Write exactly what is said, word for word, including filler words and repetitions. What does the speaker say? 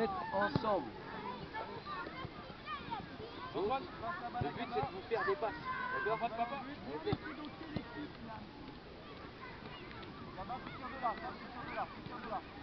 d'être ensemble. Le but c'est de vous faire des passes. D'accord? Papa, papa. Ok. Là-bas, tu tires de là, tu tires de là, tu tires de là.